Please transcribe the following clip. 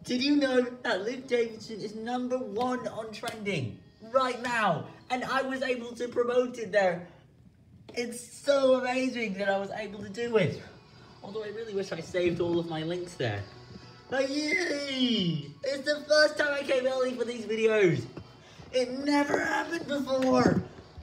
Did you know that Luke Davidson is #1 on trending right now? And I was able to promote it there. It's so amazing that I was able to do it. Although I really wish I saved all of my links there. But yay! It's the first time I came early for these videos. It never happened before.